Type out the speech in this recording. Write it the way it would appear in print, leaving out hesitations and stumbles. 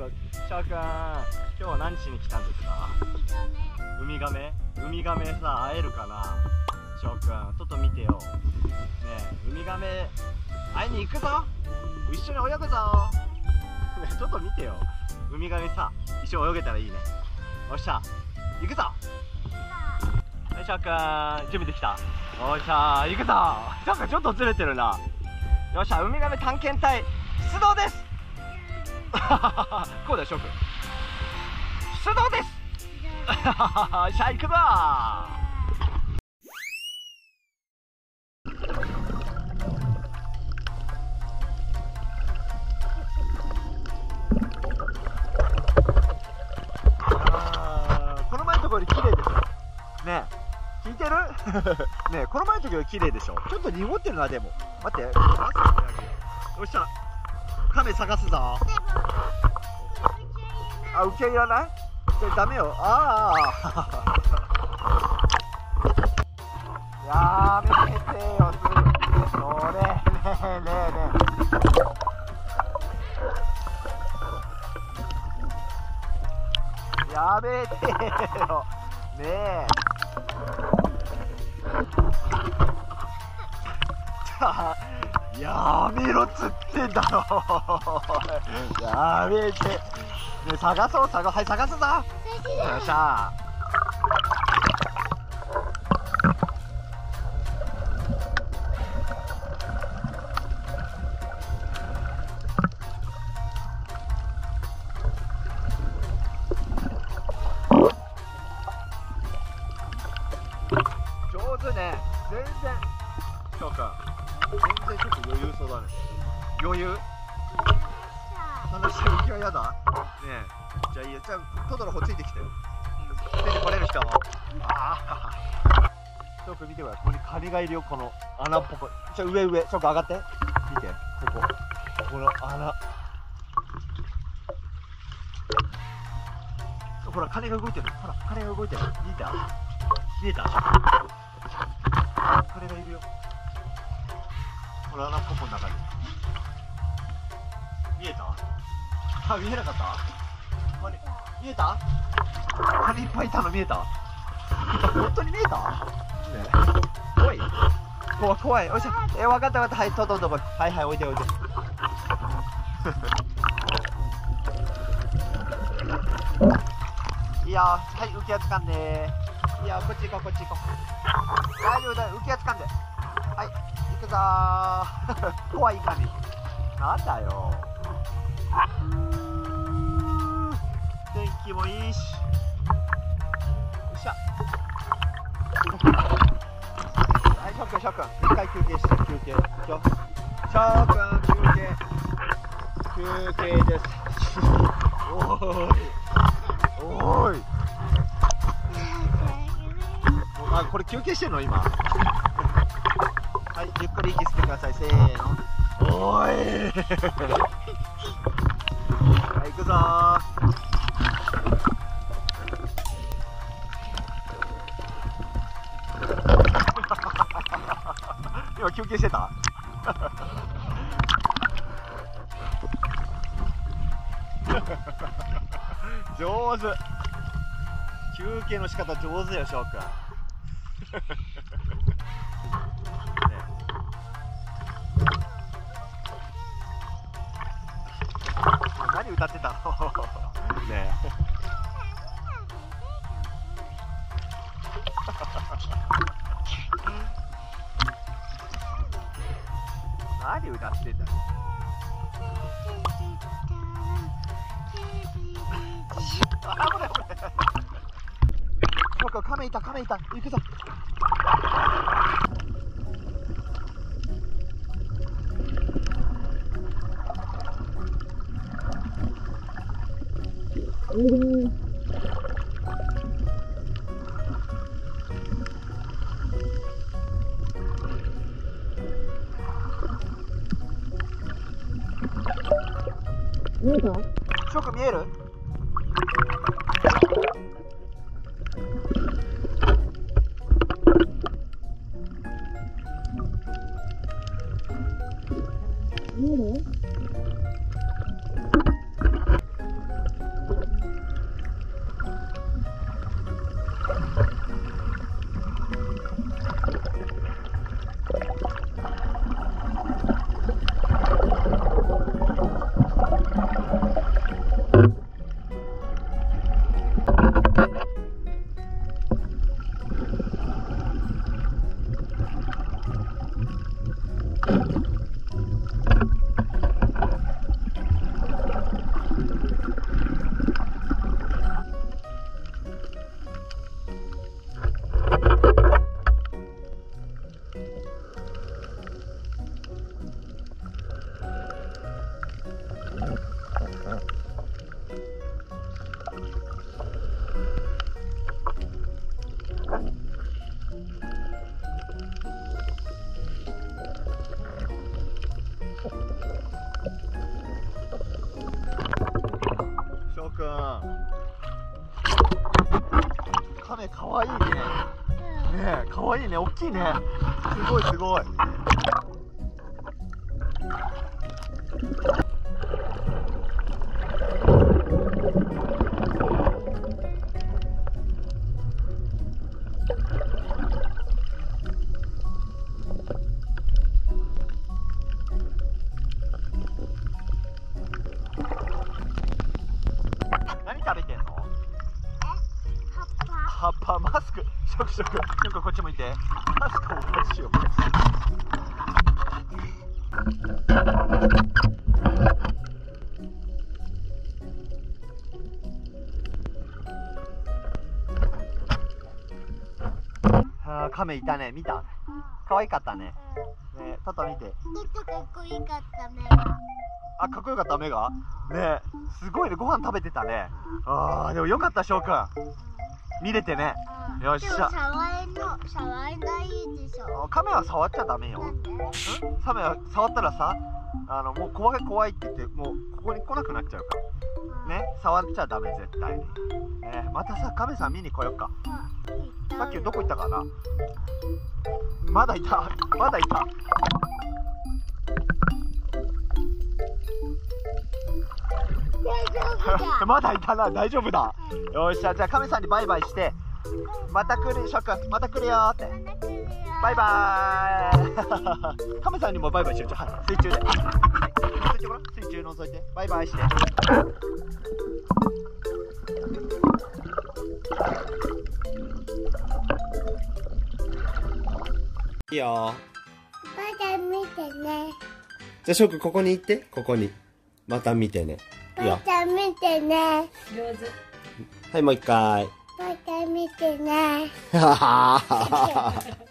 翔くん、今日は何しに来たんですか？ウミガメ。ウミガメさ、会えるかな？翔くん、ちょっと見てよ。ねえ、ウミガメ会いに行くぞ。一緒に泳ぐぞ。ねえ、ちょっと見てよ。ウミガメさ、一緒に泳げたらいいね。おっしゃ、行くぞ。はい、翔くん、準備できた？おっしゃ、行くぞ。翔くん、ちょっとずれてるな。よっしゃ、ウミガメ探検隊出動です。こうだよ、翔くん。出動です。しゃあ、行くぞ。この前のところより綺麗でしょ。ねえ、聞いてる？ねえ、この前のところより綺麗でしょ。ちょっと濁ってるな。でも待って、よっしゃ、カメ探すぞ。あ、浮き輪いらない？じゃあダメよ。やめてよ、それ。ねえねえねえ、やめてよ。ねえ。やめろっつってんだろ。やめて。ねえ、探そう、はい、探すぞ。よっしゃ。上手ね。全然。翔くん、全然ちょっと余裕そうだね。余裕。楽しい。浮き輪やだ。ねえ、じゃあいいよ。じゃあトドの方ついてきてよ。ついてこれる人。翔くん見てください。ここにカニがいるよ。この穴っぽく。上翔くん上がって。見て、この穴。ほら、カニが動いてる。ほら、カニが動いてる。見えた。カニがいるよ。この穴っぽくの中に。見えた？あ、見えなかった？見えた？カニいっぱいいたの見えた？本当に見えた？ねえ、おい、怖い。おいしょ。分かった。はい、トドのとこ。はい、おいで。いいよ。はい、浮き輪掴んで。いいよ、こっち行こう。大丈夫だよ、浮き輪掴んで。はい、行くぞー。怖いカニ。なんだよ。天気もいいし。よっしゃ。はい、翔くん、一回休憩して。翔くん、休憩です。おーい。あ、これ休憩してんの今。はい、ゆっくり息吸ってください。せーの。おーい。はい、行くぞー。今休憩してた？上手。休憩の仕方上手よ、翔くん。何歌ってたの？ねえ。何歌ってんだよ。危ない。そうか、亀いた。行くぞ。翔くん見える？ くん。カメかわいいね。ねえ、かわいいね、大きいね。すごいすごい。何食べてんの？葉っぱ、マスク、ショクショク、よくこっち向いて。マスクおかしいよ。あー、カメいたね、見た？可愛かったね。ね、トト見て。 かっこよかった目が。 あ、かっこよかった目が。ね、すごいね、ご飯食べてたね。あー、でもよかった、翔くん。見れてね。よっしゃ。 でも触れないでしょ。 カメは触っちゃダメよ。 なんで？ カメは触ったらさ、もう怖いって言って、もうここに来なくなっちゃうからね。触っちゃダメ、絶対にね。またさ、カメさん見に来よっか。さっきどこ行ったかな。まだいた、まだいた。 大丈夫だ。 まだいたな、大丈夫だ。よっしゃ、じゃあカメさんにバイバイして、また来る、ショック、また来るよーって。バイバーイ。カメさんにもバイバイしよう。はい、水中で。はい、覗いてごらん、水中覗いて。バイバイして。いいよ。 まだ見てね。 じゃあ、ショック、ここに行って、ここに。また見てね。いいよ。 また見てね。 上手。 はい、もう一回。 また見てね。 はははは。